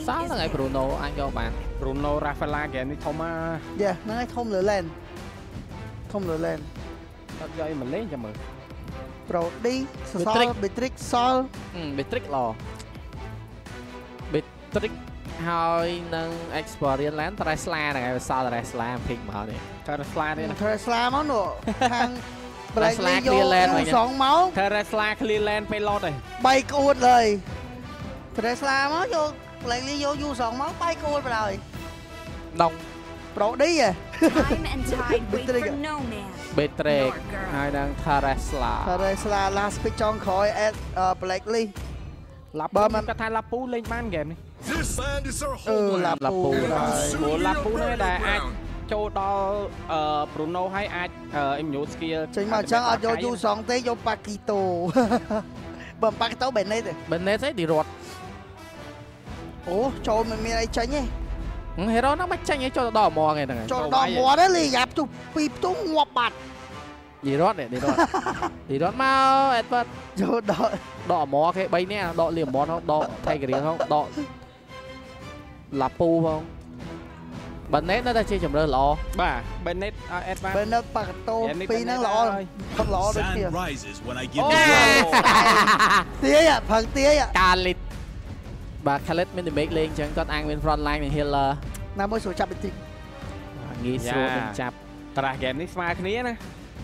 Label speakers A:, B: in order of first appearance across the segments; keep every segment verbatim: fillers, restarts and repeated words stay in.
A: sao là ngày Bruno anh cho bạn
B: Bruno Rafaela kìa đi thông à
C: dạ nó ngay thông lửa lên thông lửa lên
B: tao chơi mình lấy cho mày
C: pro đi sol Beatrix sol
A: ừ Beatrix lò Beatrix hơi nâng experience lén Tesla này sao Tesla pin mà này
B: Tesla đây
C: Tesla máu nữa thằng
A: Tesla clear lên rồi
C: sọn máu
B: Tesla clear lên payload này
C: bay cuột rồi Tesla máu vô lại đi vô du sọn máu bay cuột rồi
A: đông
C: pro đi à
A: Beatrix hai đang Tesla
C: Tesla last pick trong khỏi Blackley
B: lắp bơm em có thay lắp pú lên ban game này
C: ừ lắp pú
B: rồi bộ lắp pú này là ai cho đo Bruno hay ai em nhớ skill
C: chính mà chẳng ở vô du sọn tới vô Pakito bơm Pakito bên đây rồi
A: bên đây thấy đi ruột
C: ủa cho mình mình đây tránh nhé
A: hero nó bắt tranh ấy cho đỏ mò này này
C: cho đỏ mò đấy lì dạp chụp pip tung ngoạp bạt
A: đi rót này đi rót đi rót mau Edward
C: cho đỏ
A: đỏ mò cái bay nè đỏ liềm mò không đỏ thay cái gì không đỏ là pu không bên nét nó đã chơi chậm rơi lọ
B: bà bên nét Edward
C: bên nó bạc tô pi nó lọ không lọ được kìa tía à phần tía à
A: Khalid bà Khalid mình make lên chẳng có ăn bên front line mình healer
C: năm mươi số chập bình tĩnh
A: nghĩ số mình chập
B: ta game này smart cái này nè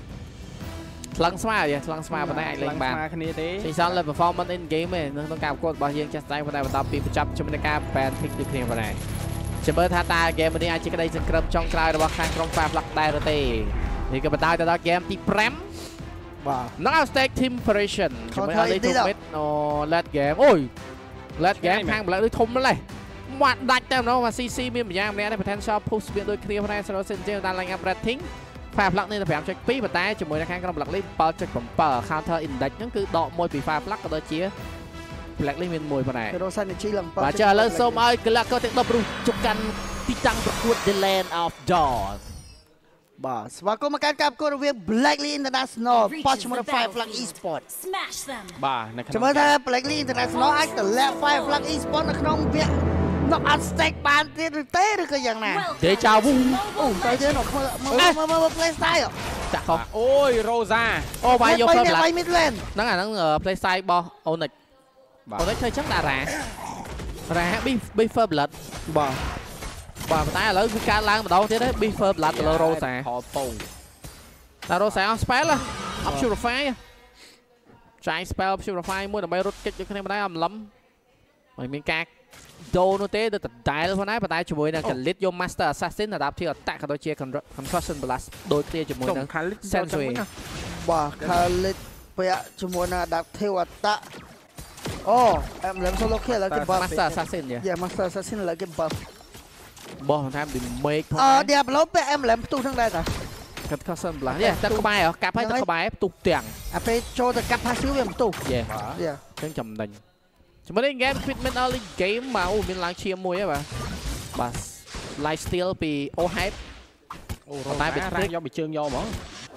A: lăng smart vậy lăng smart bên này lên bàn thì sao là performance in game này nó cao cốt bao nhiêu chắc tay bên đây và pi chập cho mình ca band pick được nhiều bên này chỉ mới thà ta game bên này chỉ cái đây dừng cầm trong cài rồi khang trong pha lắc tay rồi thì thì cái bên tay ta game thì prem và nó stake team operation chỉ mới ở đây thuộc biết nó led game ôi led game khang lại đôi thùng đó này mặt đặt tem nó mà cc miền biển giang này potential push biến đôi clear này sau đó xin chơi ta lại gặp thính pha lắc nên là phải check pi và tay chỉ mới là khang trong lắc lên bao check bấm bờ counter index nó cứ đọ môi bị pha lắc ở đây chia lắc lên miền môi bên này và chờ lên sớm ơi cứ là có thể đập rung chụp căn tí tăng vượt the land of dawn
C: bà và có một cái cặp cô viên Blackley International Patch Modified Flag Esports
B: bà này
C: cho mới thấy Blackley International anh từ left five Flag Esports nó không biết nó ăn steak bàn tiền thực tế được cái dạng này
A: để chào vui
C: ủa tới thế nó không mơ mơ mơ playstyle à
A: chắc không
B: ôi Rosa
A: ô bay vô phơm lại
C: mid lane
A: nó là nó playstyle bo Onyx Onyx chơi chắc là rã rã bi bi phơm lật
C: bà
A: bà tay lớn cái ca lang mà đâu thế đấy bi phơm lật là Rosa
B: họ tù
A: là Rosa on spell là up purify trái spell purify mua là bay rút kích cho cái này mà đá âm lắm mày miếng ca đồ nó thế được tải luôn này và tay cho môi đang cần lít vô master assassin là đáp thì ở tại cái đôi chia concussion blast đôi kia cho môi đang sensory
C: bà Khalid bây giờ cho môi là đáp theo ở tạ ô em làm solo kia là cái buff
A: master assassin vậy
C: yeah master assassin là cái buff
A: bỏ tham đi make
C: ờ đẹp lắm em làm tu thằng đây rồi
A: concussion blast yeah ta có bài ở cặp hay ta có bài tu tiền
C: à phải cho ta cặp hai xíu về một tu
A: yeah
C: yeah
A: tiếng trầm đình chúng mới game equipment early game mà ủa mình lang chia môi á bà bà lifesteal bị ô hype
B: tay bị rác do bị trơn do mà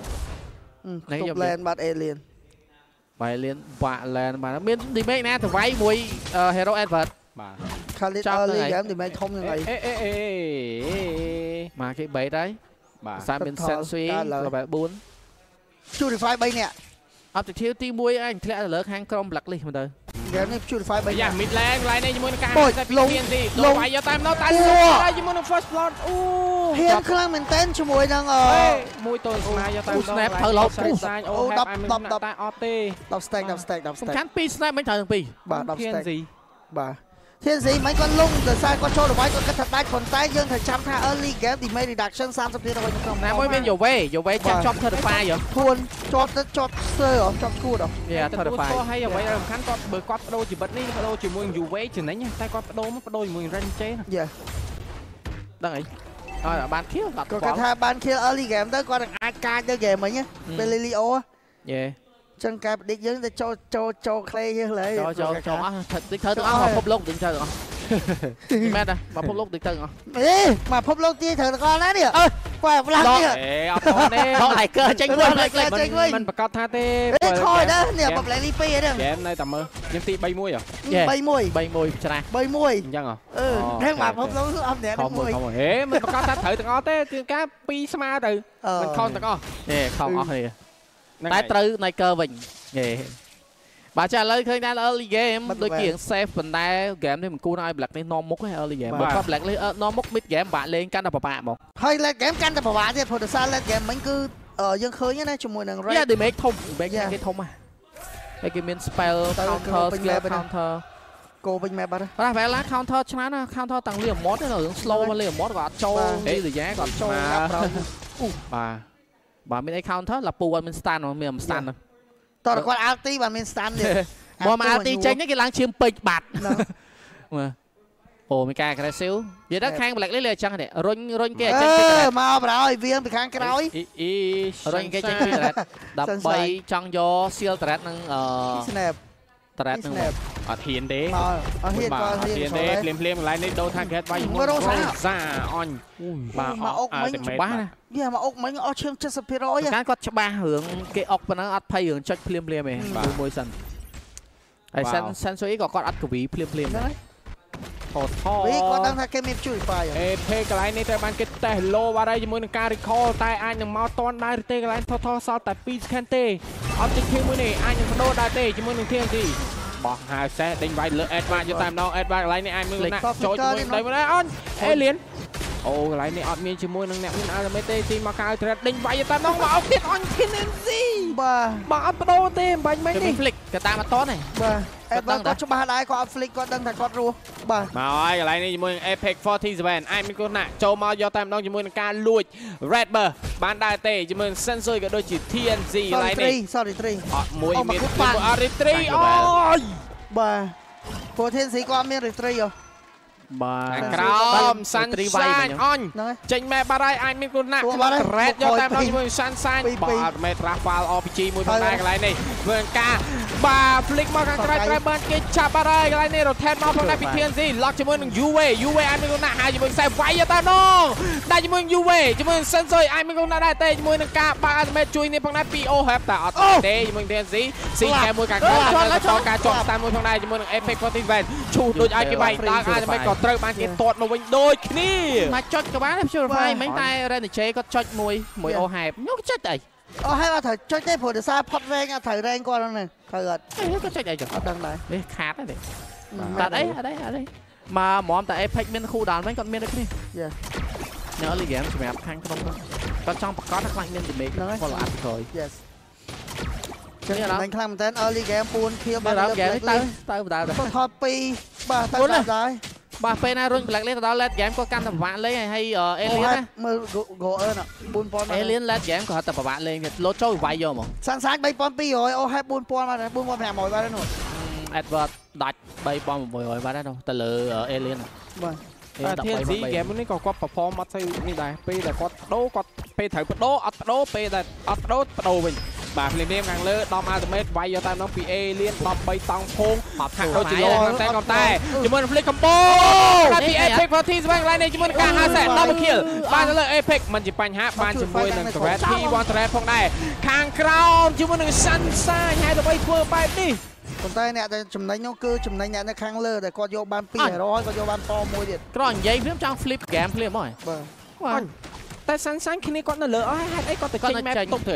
C: này tục lên bắt alien
A: bài liên vạ lên mà nó biết đi mấy nè thì váy mùi hero advert
B: bà
C: Khalid early game thì mày không như vậy
A: mà cái bait đấy
B: bà
A: sao mình sensory rồi bạn bốn
C: purify bay nè
A: objective team mùi anh thế là lớn hang chrome lắc đi mà đời
C: game này purify bay
B: dạ mid lane lại đây muốn ca
C: bồi lùng
B: lùng phải giờ time nó tay đây muốn first blood u
C: hiền khăng mình tên cho mùi đang ở
B: mùi tôi mà giờ time
A: snap thở lộc
C: ô đập đập đập
B: tay ot
C: đập stack đập stack đập stack
A: chán pi snap mấy thằng thằng pi
C: bà đập stack
B: gì
C: bà thiên gì mấy con lung từ sai con trâu được mấy con cái thật đai còn tay dương thời trăm tha early game thì mấy reduction sam sắp tới đâu nhưng
A: nào mới bên dầu về dầu về chắc chop third fire vậy
C: thua chop chop sơ rồi chop thua đâu
A: yeah third fire
B: hay là vậy là khán con bơi quát đôi chỉ bật đi đôi chỉ muốn dù về chỉ nấy nha tay quát đôi mất đôi muốn ranh chế
C: yeah
A: đang ấy rồi là ban kill
C: còn cái tha ban kill early game tới coi được ai ca chơi game mấy nhá Belilio á
A: yeah
C: chân cài địch dưới để cho cho cho clay như lấy
A: cho cho cho thật tích thơ tôi ăn mà phốp lông tính chơi rồi mẹ đây mà phốp lông tính chơi rồi
C: ê mà phốp lông tia thử con đấy đi ơi qua Black
B: kìa ở con đấy
A: nó lại cơ tranh quân
B: mình bật cao tha tê
C: thôi đó nè bật lại lipi đó
B: em đây tầm mơ nhưng tí bay muối à
C: bay muối
A: bay muối chả
C: bay muối
B: chăng à
C: ừ đang mà không giống âm nè
B: không rồi không rồi hế mình bật cao tha thử từng ó tê từ cá pi sama từ mình không từng ó
A: nè không ó thì tái trứ này cơ bình nè bà trả lời khơi đang early game đôi kiện save phần đai game thì mình cua nói Black lên non mốc hay early game mà có Black lên non mốc mid game bạn lên căn là bà một
C: hay lên game căn là bà bạn thì thôi được sao lên game mình cứ ở dân khơi nhá này chung mùi nằng
A: ra để make thông make cái thông à cái cái miền spell counter skill counter
C: cô bên mẹ bà đó
A: ra phải lá counter chán nó counter tăng liền mod nó hướng slow mà liền mod gọi trâu đi rồi giá còn trâu bà bà bên đây counter là pu bên stand mà mình stand rồi
C: tao là con alti và mình stand được
A: mà mà alti tránh cái láng chim pịch bạt ồ mình cài cái xíu vậy đó khang Black lấy lên chăng này run run kia
C: ơ mau rồi viên bị khang cái nói
A: run cái chăng kia đập bay chăng vô siêu tret năng ờ tret năng
B: ở hiền đế
C: ở hiền coi
B: hiền đế liềm liềm lại lên đâu thang ghét bay ra on
C: mà mà ốc mấy
A: ba nè
C: giờ mà ốc mấy ở trên trên sập rồi
A: cái con ba hướng cái ốc mà nó ăn pay hướng cho liềm liềm này môi sần ai sen sen số ít có con ăn của ví liềm liềm đấy
C: thọt thọ ví con đang thay cái mềm chui phải
B: ê thế cái này này tại ban cái tè lô vào đây chỉ muốn cái recall tai anh đừng mau toan đây tê cái này thọ thọ sao tại pi can tê objective mới này anh đừng đô đa tê chỉ muốn đừng thêm gì bỏ hai xe đánh vai lỡ advance cho tam đâu advance cái này anh mới nè cho cho mình đây mà on ê liền ô cái này ọt miên chỉ muốn đừng nẹm mình ăn mấy tê xin mà cao thì đánh vai cho tam đâu mà ông biết on thiên lên gì
C: bà
B: bà ăn đô tê bánh mấy đi
A: flick cái ta mà tốt này
C: bà em vâng có cho ba đai có flick có đăng thằng con rùa bà
B: mà ơi cái này chỉ muốn epic forty seven ai mình có nè cho mà do tam đâu chỉ muốn ca lùi redber ban đai tê chỉ muốn sensor cái đôi chỉ thiên gì cái này
C: sorry three
B: mùi miên mùi three ôi
C: bà cô thiên sĩ có miên three rồi
A: bà
B: crom sunshine on chênh mẹ ba đây anh mình cũng nặng red cho tam nói với sunshine bà mẹ Rafael rờ pê giê mùi bằng này cái này này vườn ca bà flick mà các cái cái bên cái chạp ba đây cái này này rồi thêm máu trong này bị thiên gì lock cho mình u vê u vê anh mình cũng nặng hai cho mình sai váy cho tam nó đây cho mình u vê cho mình sân rồi anh mình cũng nặng đây tê cho mình ca ba mẹ chui này bằng này po hẹp ta tê cho mình thiên gì xin em mùi cả cái to ca chọn tam mùi bằng này cho mình epic forty seven chủ đôi ai cái bay ta ai cho mình cònត្រូវបានគេតតមកវិញដូចគ្នា
A: មកចុចក៏បានជួយហ្វាយមិញតែរ៉េនជេគាត់ចុចមួយមួយអូហែបខ្ញុំចុចអី
C: អូហែបអត់ត្រូវចុចទេព្រោះដោយសារផុតវែងអត់ត្រូវរែងគាត់ហ្នឹងត្រូវអត់
A: គាត់ចុចអីចឹង
C: អត់ដឹងដែរ
A: នេះខាតទេតាត់អីអត់អីអត់អីមកហ្មងតែ Apex មានគូដល់វិញគាត់មានដូចគ្នាយ៉ានៅ early game សម្រាប់ខាងក្នុងគាត់ចង់ប្រកាសថាខ្លាចមាន damage ហ្នឹងគាត់អត់ក្រោយ
C: yes ចឹងហ្នឹងខ្លាំងមែនតើ early game ពួនខៀវ
A: បានលើកទៅទៅទៅបដាទៅ
C: ថតពីបាទទៅដែរ
A: បាទពេលណារុញ Black លេងទៅដល់ late game ក៏កាន់តែពិបាកលេងហើយ alien ណា
C: មើល go earn bốnពាន់
A: alien late game ក៏ហត់តែពិបាកលេងលោតចូលវាយយកហ្មង
C: សាន់សាច់ba nghìn hai trămអូហេbốnពាន់បាទbốnពាន់ប្រាំរយបាទនោះ
A: advert ដាច់ba nghìn sáu trămបាទនោះទៅលើ alien
C: បាទ
B: thiên sĩ game នេះក៏គាត់ perform អត់ស្អីនេះដែរពេលដែលគាត់បដូរគាត់ពេលត្រូវបដូរអត់បដូរពេលដែលអត់បដូរបដូរវិញបាទភ្លាមៗខាងលើដំ ultimate វាយយកតាមនោះពី alien ដប់បីតង់ភងបាត់ខាងដូចជាលោតែក៏តែជាមួយនឹង flick combo តែពី epic forty seven កន្លែងនេះជាមួយនឹងការ ห้าแสน double kill បានទៅលើ epic មិនជាបញ្ហាបានជាមួយនឹង gravity one thread ផងដែរខាងក្រោមជាមួយនឹង sunshine ហើយដើម្បីធ្វើបែបនេះ
C: ប៉ុន្តែអ្នកដែលចំណេញនោះគឺចំណេញអ្នកនៅខាងលើដែលគាត់យកបានពីររយគាត់យកបានតមួយទៀត
A: គ្រាន់និយាយព្រាមចង់ flip game ភ្លាមហ្មង
C: បាទ
B: តែ sunshine គ្នាគាត់នៅលើអស់ហេតុអីគាត់ទៅចេញ map ទុកទៅ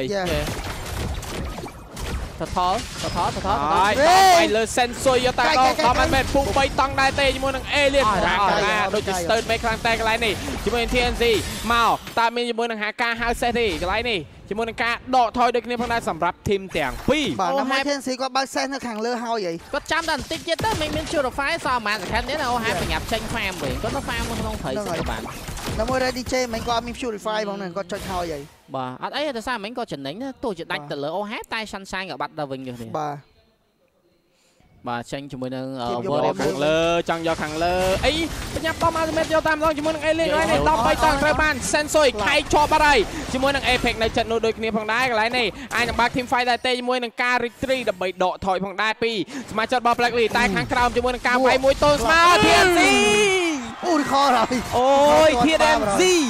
A: ថថលថថលថថល
B: ហើយទៅលើ sensor យកតែដល់ដល់មិនមែនពុំបីតង់ដែរទេជាមួយនឹង alien ខាងណាដូចជា stone មេខ្លាំងតែកន្លែងនេះជាមួយនឹង tnc មកតើមានជាមួយនឹងហាការហៅសេះទេកន្លែងនេះជាមួយនឹងការដកថយដូចគ្នាផងដែរសម្រាប់ team ទាំងពីរ
C: បាទណាស់ tnc គាត់បើកសេះនៅខាងលើហើយអី
A: គាត់ចាំតែបន្តិចទៀតទៅមិនមាន purify សល់ប្រហែលសង្ខាននេះអូហាប្រញាប់ចេញ farm វិញគាត់ទៅ farm ក្នុងព្រៃសិនបាន
C: ដល់មួយ ready ចេមិនគាត់មាន purify ផងហ្នឹងគាត់ចុចហើយអី
A: បាទអត់អីតែសារមិញក៏ចំណេញទោះជាដាច់ទៅលើអូហេតែសាន់សាញក៏បាត់ដល់វិញនេះ
C: បាទ
A: បាទចេញជាមួយនឹង
B: ខាងលើចង់យកខាងលើអីបញ្ញាប់ដល់ ultimate យកតាមម្ដងជាមួយនឹង alien ហើយនេះដល់បីតង់ត្រូវបាន sensor ខៃជាប់បាត់ហើយជាមួយនឹង apex នៅចិត្តនោះដូចគ្នាផងដែរកន្លែងនេះអាចនឹងបើក team fight ដែរទេជាមួយនឹងការ retreat ដើម្បីដកថយផងដែរពីសមាជិករបស់ Black Lee តែខាងក្រោមជាមួយនឹងការវាយមួយទល់ស្មើ tnc
C: អូយខរហើយ
B: អូយ tnc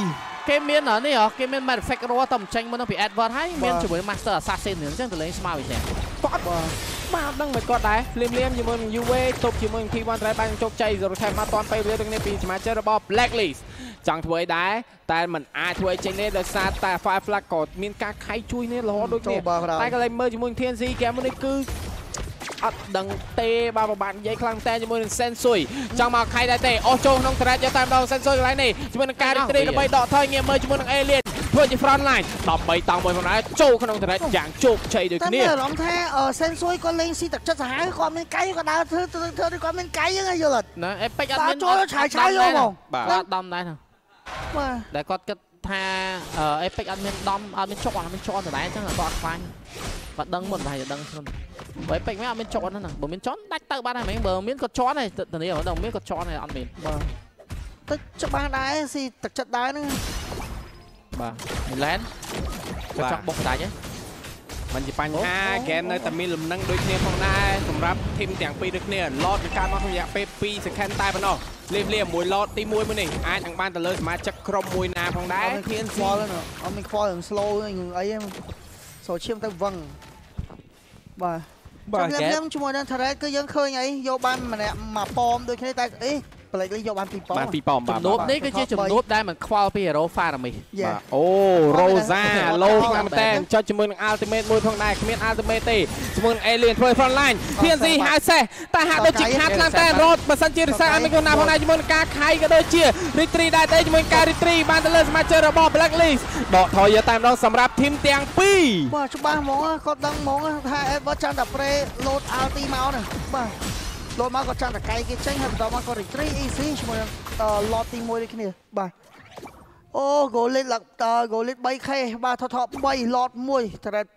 A: គេមាននេះហ៎គេមាន Matrix Raw តែមិនចាញ់មុនពី Edward ហើយមានជាមួយ Master Assassin ហ្នឹងអញ្ចឹងទៅលេងស្មើវិញដែរ
B: គាត់បាទដឹងមិនគាត់ដែរភ្លាមភ្លាមជាមួយនឹង ยู เอ ទប់ជាមួយនឹង ที วัน ត្រៃបានជោគជ័យ Zero Time មកតាន់ពេលវេលាទាំងនេះពីសមាជិករបស់ Blacklist ចង់ធ្វើអីដែរតែมันអាចធ្វើអីចេញទេដោយសារតែ Fire Flag ក៏មានការខៃជួយនេះរហូតដូចនេះតែក៏លេងមើលជាមួយ ที เอ็น ซี ហ្គេមនេះគឺអត់ដឹងទេបាទប្រហែលនិយាយខ្លាំងតែជាមួយនឹង Sensui ចង់មកខៃដែរទេអស់ចូលក្នុង Thread យកតាមដង Sensui កន្លែងនេះជាមួយនឹងការ Retreat ដើម្បីដកថយងាកមើលជាមួយនឹង Alien ធ្វើជា front line ដើម្បីតង់មួយផងដែរចូលក្នុង Thread យ៉ាងជោគជ័យដូចគ្នា
C: តែអារម្មណ៍ថា Sensui គាត់លេងស៊ីទឹកចិត្តសាហាវគាត់មានកៃគាត់ដើរធ្វើធ្វើគាត់មានកៃហ្នឹងយល់អត់
A: ណា Epic អត់មាន
C: ចូលឆាយឆាយយកហ្មង
A: បាទដំដែរហ្នឹងបាទតែគាត់គិតថា Epic អត់មានដំអត់មានចុកអត់មានចន់ដដែលអញ្ចឹងគាត់អត់ខ្លាញ់បាទដឹងមុនតែដឹងខ្លួនបើពេកមិនអត់មានចន់ហ្នឹងបើមានចន់ដាច់ទៅបាត់ហើយហ្មងបើមានគាត់ចន់ហើយទៅនេះដល់មានគាត់ចន់ហើយអត់មាន
C: បាទទៅច្បាស់ដែរស៊ីទឹកចិត្តដែរហ្នឹង
A: បាទមីឡែនគាត់ចង់បុកដាច់ហ៎
B: มันជាបញ្ហាហ្គេមនៅតែមានលំនឹងដូចគ្នាផងដែរសម្រាប់ធីមទាំងពីរដូចគ្នាឡតនឹងការមកក្នុងរយៈពេលពីរសេខេនតែប៉ុណ្ណោះលៀមលៀមមួយឡតទីមួយមួយនេះអាចនឹងបានទៅលើសមាជិកក្រុមមួយណាផងដែរ
C: ធៀនខ្វល់ហ្នឹងអត់មានខ្វល់រឿង slow អីហ្នឹងសូឈាមទៅវឹងបាទបាទខ្ញុំជាមួយនឹង Thread គឺយើងឃើញអីយកបានម្នាក់មកប៉មដូចគ្នាតែអីប្លែកនេះយកបានពីប៉ម
B: បានពីប៉ម
A: បាទជំនួបនេះគឺជាជំនួបដែលមិនខ្វល់ពី Hero Faramis
B: បាទអូ Rosa លោខ្លាំងតែចុចជាមួយនឹង Ultimate មួយផងដែរគ្មាន Ultimate ទេជាមួយនឹង Alien ធ្វើ front line ที เอ็น ซี ហៅសេះតែហាក់ដូចជាខាត់ខ្លាំងតែរត់បើសិនជារិសាអត់មានកូនណាផងដែរជាមួយនឹងការខៃក៏ដូចជា Retreat ដែរទេជាមួយការ Retreat បានទៅលើសមាជិករបស់ Blacklist ដកថយយកតាមដងសម្រាប់ធីមទាំងពីរ
C: បាទច្បាស់ហ្មងគាត់ដឹងហ្មងថា Edward ចាំតែ Pre load ulti មកហ្នឹងបាទលោតមកក៏ចាំតែកៃគេចេញហើយបន្តមកក៏ Retreat easy ជាមួយនឹង lot ទីមួយដូចគ្នាបាទអូ goal lead ឡើង goal lead 3 k បាទថតថត3 lot 1 Thread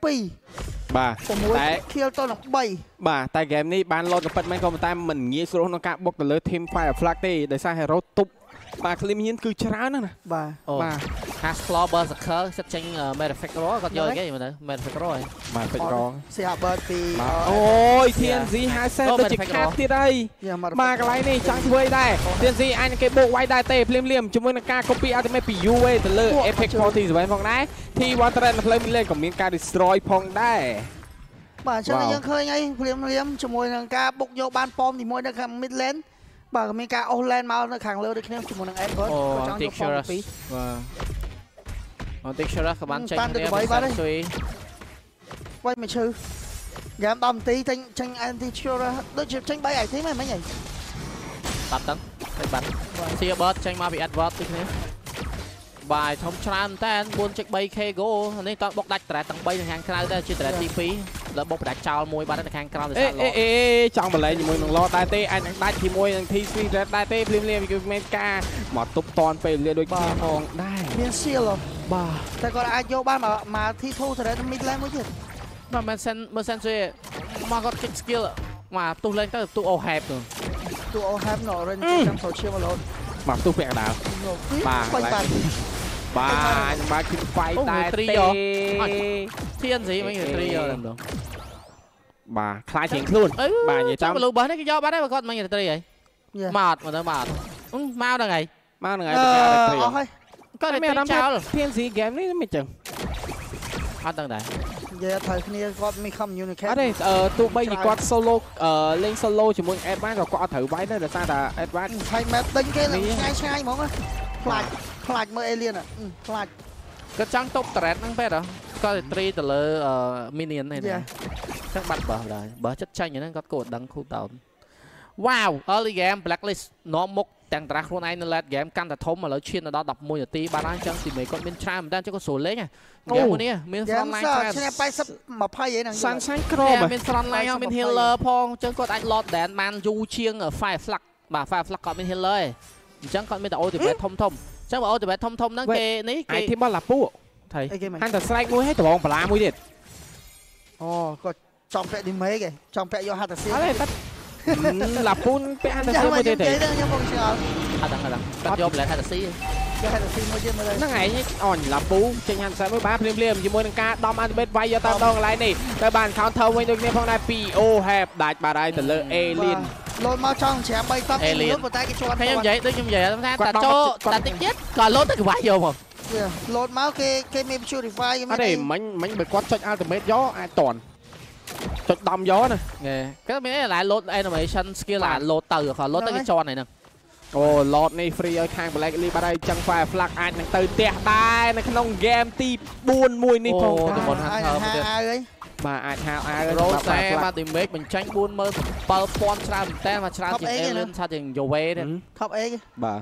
C: 2
B: បាទ
C: តែ kill ទៅនឹង3
B: បាទតែ game នេះបាន lot ក៏ពិតមែនក៏ប៉ុន្តែមិនងាយស្រួលក្នុងការបុកទៅលើ team Fire Flag ទេដោយសារ hero ទប់បាទគ្លីមហ៊ានគឺច្រើនណាស់ណា
C: បាទ
A: បាទ Hasclaw Berserker សិតចេញ Matrix Raw គាត់យកគេមើល Matrix Raw ហើយ
B: បាទ Matrix Raw
C: ស៊ីហា bird ពី
B: អូយ ที เอ็น ซี ហៅសេះទៅជាខាត់ទៀតហើយបាទកន្លែងនេះចង់ធ្វើដែរ ที เอ็น ซี អាចគេបោកវាយដែរទេភ្លាមភ្លាមជាមួយនឹងការ copy ultimate ពី ยู เอ ទៅលើ Epic ហ្វ័រទីសេវែនផងដែរ ที วัน Thread នៅផ្លូវមីលេក៏មានការ destroy ផងដែរ
C: បាទអញ្ចឹងយើងឃើញអីភ្លាមភ្លាមជាមួយនឹងការបុកយកបានប៉មទីមួយនៅខាង mid laneបាទក៏មានការអូសឡែនមកនៅខាងលើដូចគ្នាជាមួយនឹង Edward
A: ក៏ចង់យកផងពីបាទអត់ Texture ក៏បានចេញគ្នា
C: បាទជួយវាយមកឈឺយ៉ាំ10នាទីចេញចេញ Anti-Texture ដូចជាចេញ3 item ហ្នឹងមិញហី
A: បាត់តឹងតែបាត់ Seabird ចេញមកពី Edward ដូចគ្នាបាយធំច្រើនតែ 4.3k go នេះតើបុកដាច់ Thread ទាំង3នៅខាងក្រៅដែរជា Thread ទី2ដល់បុកដាច់ចោលមួយបាត់នៅខាងក្រៅដោយសារ
B: lot អេចង់បលែងជាមួយនឹង lot ដែរទេអាចនឹងដាច់ជាមួយនឹង ที ทรี Thread ដែរទេភ្លាមភ្លាមគឺមានការមកទប់តនពេលវេលាដូចគ្នាផងដែរ
C: មាន seal
A: បាទ
C: តែគាត់អាចយកបានមក ที ทู Thread mid lane មួយទៀត
A: បាទមិនសិនមើលសិនជួយមកគាត់ kick skill មកផ្ទុះលេងទៅផ្ទុះ all have ទៅ
C: ផ្ទុះ all have នៅ range ចាំចូលឈាមមកលោត
B: មកផ្ទុះពាក់កណ្ដាល
C: បាទបាទ
B: បាទមកគិតហ្វៃតែទេ
A: ที เอ็น ซี មិនត្រីយកតែម្ដង
B: បាទខ្លាចជាងខ្លួន
A: បាទនិយាយតាមលោកបោះនេះគេយកបាត់ហើយបើគាត់មិនត្រីហីមកអត់មកទៅមកអត់មកដល់ថ្ងៃ
B: មកដល់ថ្ងៃ
C: អស់ហើយ
A: គាត់មានអារម្មណ៍ថា
B: ที เอ็น ซี game នេះមិនចឹង
A: អត់ដឹងដែរ
C: និយាយថាគ្នាគាត់មាន communicate
B: អត់ទេអឺទោះបីជាគាត់ solo លេង solo ជាមួយ Advance ក៏គាត់អត់ត្រូវវាយដែរដោយសារតែ Advance
C: ឆៃ map ដេញគេឡើងឆ្ងាយឆ្ងាយហ្មងខ្លាចខ្លាចមើល alien ខ្លាច
A: គាត់ចង់តប់ Thread ហ្នឹងពេទ្យគាត់ទៅត្រីទៅលើ minion នេះចឹងបាត់បើដែរបើចិត្តចាញ់ហ្នឹងគាត់គួរដឹង cool down wow early game Blacklist នាំមុខទាំងតារាខ្លួនឯងនៅ late game កាន់តែធំឥឡូវឈានដល់11នាទីបានហើយអញ្ចឹងទីមេគាត់មានច្រើនមែនតើគាត់ស្រួលលេងហ្គេមមួយនេះមាន front line
C: ច្រើនឈ្នះ80 20ហ្នឹង
B: Sunshine ក្រម
A: មាន front line មាន healer ផងអញ្ចឹងគាត់អាច load dan បានយូរជាង Fire Flag បាទ Fire Flag គាត់មាន healer ឯងអញ្ចឹងគាត់មានតែ ultimate ធំធំអញ្ចឹងបើ ultimate ធំធំហ្នឹងគេនេះ
B: គេ team របស់ឡាពូថៃហាន់តែ strike មួយហើយដបងបលាមួយទៀត
C: អូគាត់ចំពាក់ damage ឯងចំពាក់យកហាត់តែស៊ី
B: អត់ទេឡាពូនពាក់ហាត់តែស៊ីមួយទៀតទេ
C: ខ្ញុំមកឆ្ងល់
A: អត់ដឹងអត់ដឹងគាត់យក black ហាត់តែស៊ី
C: យកហាត់តែស៊ីមួយទៀតមើល
B: ហ្នឹងឯងអូនឡាពូចេញហាត់តែមួយបាទភ្លាមភ្លាមជាមួយនឹងការដំ ultimate វាយយកតាមដងកន្លែងនេះទៅបាន counter វិញដូចគ្នាផងដែរពី O have ដាច់បាត់ហើយទៅលើ alien
C: លោតមកចង់ច្រាម3តប់គេលោតប៉ុន្តែគេជាប់
A: ខ្ញុំនិយាយដូចខ្ញុំនិយាយថាតែចូលតែតិចទៀតក៏លោតទៅវាយយកមក
C: โหลดมาគេគេមាន purify
B: អត់ទេមិញមិញបើគាត់ចុច ultimate យកអាចតន់ចុចដំយកណា
A: គេមានឡាយ load animation skill ឡា load ទៅគាត់ load ទៅគេជន់ហ្នឹង
B: អូ load នេះ free ឲ្យខាង Black Lee បាត់ហើយចឹង Fire Flag អាចនឹងទៅផ្ទះដែរនៅក្នុង game ទី bốn មួយនេះផង
A: ទៅមុនហាត់ហើទៅ
B: បាទអាចហៅអាវ
A: Rose បាទ damage បញ្ចេញ bốn mươi bảyពាន់ច្រើនតែមកច្រើនជាង Alien ឆាជាង Yove ទេ
C: Top A
B: បាទ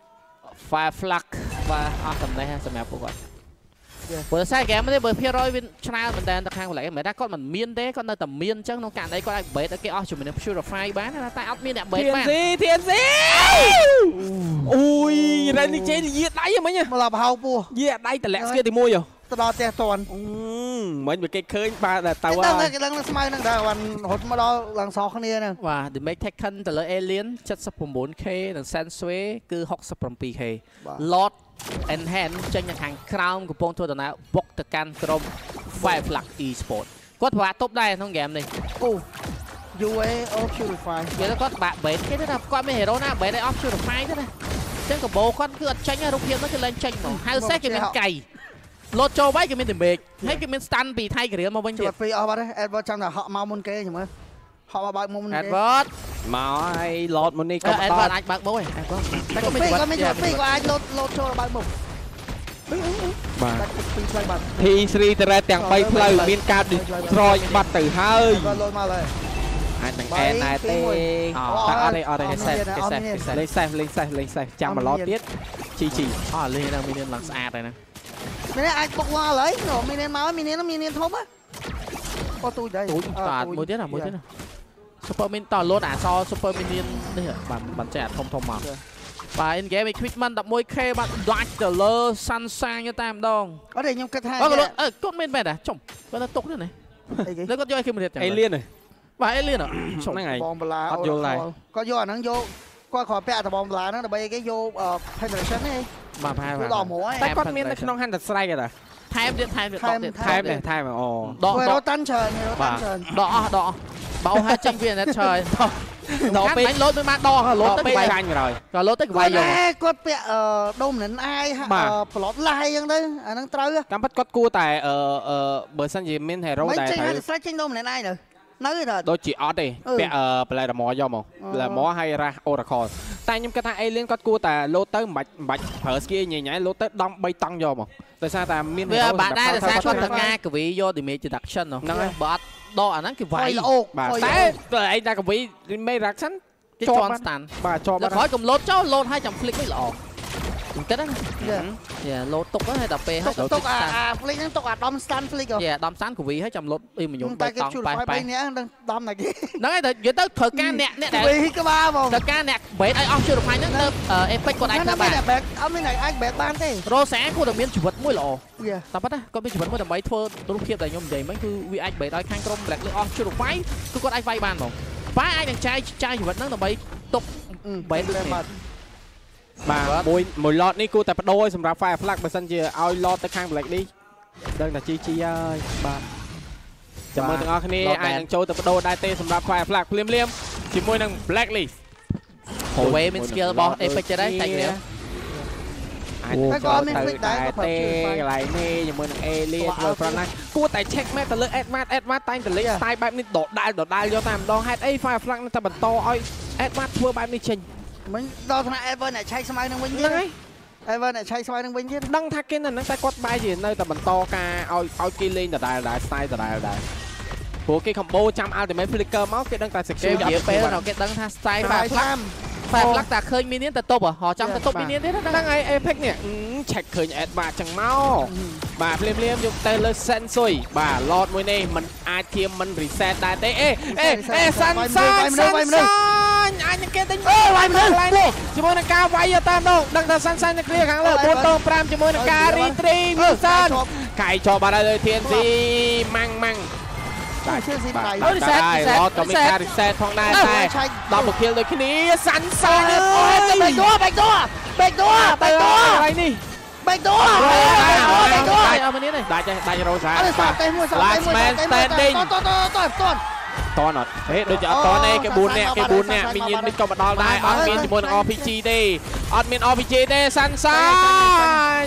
A: Fire Flag បាទអស់ចំណេះសម្រាប់ពួកគាត់ព្រោះតែហ្គេមនេះបើភាគរយវាច្រើនមែនតើទៅខាង Black មិនថាគាត់មិនមានទេគាត់នៅតែមានអញ្ចឹងក្នុងករណីគាត់អាច bait ឲ្យគេអស់ជាមួយនឹង Purify បានតែអត់មានអ្នក bait បាន
B: ที เอ็น ซี អូយ Randy J និយាយដៃមិញ
C: មកឡាបហៅពោះ
B: និយាយដៃតម្លាក់ស្គីទីមួយ
C: ទៅដល់ផ្ទះតន់
B: មិញវាគេឃើញបាទតែទៅ
C: ហ្នឹងគេឡើងស្មៅហ្នឹងដែរបានរត់មកដល់ឡើងសគ្នាហ្នឹង
A: បាទ damage taken ទៅលើ Alien 七十九 K និង Sensway គឺ หกสิบเจ็ด K Lot Enhance ចេញនៅខាងក្រោមកំពុងធ្វើដំណើរបុកទៅកាន់ក្រុម Fire Flag Esport គាត់ប្រហែលតុបដែរក្នុងហ្គេមនេះ
C: អូ ยู เอ Off Purify
A: គេគាត់បាក់ bait គេទេថាគាត់មាន hero ណា bait ឲ្យ Off Purify ទេណាអញ្ចឹងកបោគាត់គឺអត់ចេញរូបភាពនោះគឺលែងចេញហ្មងហៅសេះគេមានកៃលោតចូលໄວគេមាន damage ហើយគេមាន stun ពី Tiger មកវិញទៀត
C: ពីអស់បាត់ហើយ Edward ចាំតែហក់មកមុនគេចាំមើលហក់មកបើកមុនគេ
A: Edward
B: មកហើយ load មុននេះក៏
A: Edward អាចបើកមុខហើយតែ
C: ក៏មានក៏មានពីក៏អាច load load ចូលបើកមុខ
B: បាទ ที three ទៅរ៉ែទាំងបីផ្លូវមានការ destroy បាត់ទៅហើយ
C: load មកហើយ
B: អាចនឹងអែនដែរទេតែអត់ទេអត់ទេសេះគេសេះគេសេះលេងសេះលេងសេះលេងសេះចាំម្ល៉េះទៀតជីជី
A: អស់លេងដល់មានឡើងស្អាតហើយណា
C: មានអាចបុកវ៉ាឡើយមានអ្នកមកមានអ្នកមានអ្នកធំហ៎អូទូចដែរ
A: ទូចតាមួយទៀតណាមួយទៀតណា Super Min តលោតអាស Super Minion នេះបានបានចេះអាធំធំមកបាទ in game equipment 11 K បាទដាច់ទៅលើ Sunshine តែម្ដង
C: អត់ទេខ្ញុំគិតថា
A: អឺគាត់មានមែនតាចុំគាត់ទៅទុកនេះណាលើគាត់យកឲ្យគេមកទៀតចឹង
B: Alien ហ៎
A: បាទ Alien
B: ហ្នឹងហើយ
C: បងបលា
B: អត់យល់ដែរ
C: គាត់យកអាហ្នឹងយកគាត់គ្រាន់ពាក់តែបងបលាហ្នឹងដើម្បីគេយក penetration ទេ
A: បាទផែបាទ
C: ដល់មួយ
B: តែគាត់មាននៅក្នុង Hunter Strike ទេ
A: ថែមទៀតថែមទៀតដកទៀត
B: ថែមទៀតថែមអូ
C: ដកដកតាន់ច្រើនតាន់ច្រើន
A: ដកអស់ដកអស់បោហើយចេញពីnet ច្រើនដល់ពេលលោតមិនបានដកលោតទៅ
B: វាយចាញ់ក្រោយ
A: ក៏លោតទៅវាយយក
C: គាត់ពាក់ដូមនិនអាយប្លុតឡាយអញ្ចឹងទៅអាហ្នឹងត្រូវ
B: តាមពិតគាត់គួរតែអឺបើសិនជាមាន hero
C: ដែរចេញហើយស្រេចចេញដូមនិនអាយទៅនៅទេ
B: ដូចជាអត់ទេពាក់ប្លែរម៉យកមកប្លែម៉ហើយរ៉ាស់ Oracle តែខ្ញុំគិតថា Alien គាត់គួរតែលោតទៅមិនបាច់មិនបាច់ប្រើ skill ញ៉ៃញ៉ៃលោតទៅដំបីតង់យកមកដោយសារតែមាន
A: វាបាក់ដែរដោយសារគាត់ទាំងងាកវីយក damage reduction ហ្នឹងហើយបើអត់ដកអាហ្នឹងគេវាយ
C: បាទ
B: តែតែឯងតែកវី damage reduction
A: គេជាប់ stand
B: បាទជាប់
A: ដល់ក្រោយកុំលោតចូលលោតឲ្យចាំ flick វិញល្អគិតណាយ៉ាលោតទុកហើយដល់ពេល
C: ហើយទុកអាអា flick ហ្នឹងទុកអាដំ stand flick
A: យ៉ាដំ stand កវីហើយចាំលោតអីមកយំ
C: បែកតង់បែកបែកនេះហ្នឹងដំណាគេ
A: ហ្នឹងហើយតែនិយាយទៅត្រូវការអ្នកអ្នកដែល
C: វីក្បាលហ្មង
A: ត្រូវការអ្នក bait ឲ្យអស់ជួយរំខាញ់ហ្នឹងទៅ epic គាត់អាចធ្វើបាន
C: បែកអត់មានអាច bait បានទេ
A: Rosa គួរតែមានជីវិតមួយល្អតែប៉ុន្តែគាត់មានជីវិតមួយដើម្បីធ្វើរូបភាពដែលខ្ញុំនិយាយមិញគឺវាអាច bait ឲ្យខាងក្រុម Black លើអស់ជួយរំវាយគឺគាត់អាចវាយបានហ្មងបែរអាចនឹងចាយចាយជីវិតហ្នឹងដើម្បីទុក bait ដូចនេះ
B: បាទមួយមួយ lot នេះគួរតែបដូរសម្រាប់ Fire Flag បើសិនជាឲ្យ lot ទៅខាង Black នេះដឹងតែ ជី ជី ហើយបាទចាំមើលទាំងអស់គ្នាអាចនឹងចូលទៅបដូរដែរទេសម្រាប់ Fire Flag ភ្លាមភ្លាមជាមួយនឹង Black List
A: ហូវេមាន skill របស់ Epic ទេតែគ្នា
B: អាចចូលទៅដែរទេកន្លែងនេះជាមួយនឹង Alien ធ្វើប្រណាគួរតែ check map ទៅលើ Advance Advance តែងតែលេខ style បែបនេះដដែលដដែលយកតែម្ដងហេតុអី Fire Flag នឹងតែបន្តឲ្យ Advance ធ្វើបែបនេះចេញ
C: មិញដល់ថ្នាក់ Ever អ្នកឆៃស្មៅនឹងវិញទៀតហ្នឹងហើយ Ever អ្នកឆៃស្មៅនឹងវិញទៀត
B: ដឹងថាគេនៅហ្នឹងតែគាត់បែរជានៅតែបន្តការឲ្យឲ្យគេលេងដដែលដែរ style ដដែលដែរព្រោះគេ combo ចាំ ultimate flicker មកគេដឹងតែ secure
A: យកពេលគេដឹងថា style បាទខ្លាំងតែផ្លាក់តែឃើញ minion ទៅតុបហ៎ចង់ទៅតុប minion ទេ
B: ហ្នឹងហើយ Apex នេះ check ឃើញ Advance ចឹងមកបាទភ្លាមភ្លាមយកទៅលើ Sensui បាទ lot មួយនេះมันអាចធៀមมัน reset ដែរទេអេអេអេ Sunshine Sunshine អាចនឹងគេទិញអូវាយមើលនេះជាមួយនឹងការវាយតាមដងដឹងថា Sunshine នៅគ្រាខាងលើបួនតង5ជាមួយនឹងការ retreat Wilson កាយជាប់បាត់ហើយលើ ที เอ็น ซี ម៉ាំងម៉ាំង
C: បាទឈើស៊ីដៃ
B: អូ reset reset ក៏មានការ reset ផងដែរតែ10 kill ដូចគ្នា Sunshine
C: អូយបែកដួបែកដួបែកដួបែកដួ
B: ហើយនេះ
C: បែកដួបែកដួ
B: ដាច់អស់នេះដាច់ដាច់ Rosa
C: បាទតែមួយសោះតែមួយ
B: standing
C: តតតតតត
B: តនអត់ហេដូចជាអត់តនទេគេ4នាក់គេ4នាក់មីញៀនមិនក៏មកដល់ដែរអត់មានជាមួយនឹង រ พี ជី ទេអត់មាន រ พี ជី ទេ Sunshine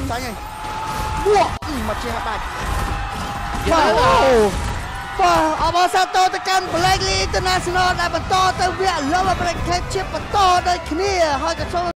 C: ចាញ់ហើយមួកមកជាដាច់បាទបាទអបអរសាទរទៅកាន់ Black League International ដែលបន្តទៅវគ្គ Level Bracket ជាបន្តដូចគ្នាហើយក៏ចូល